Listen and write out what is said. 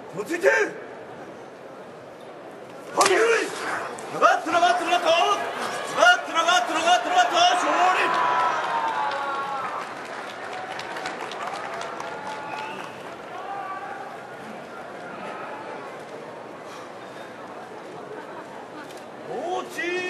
落ち着いて。はっきり。長っと長っと長っと。長っと長っと長っと長っと。勝利。落ち。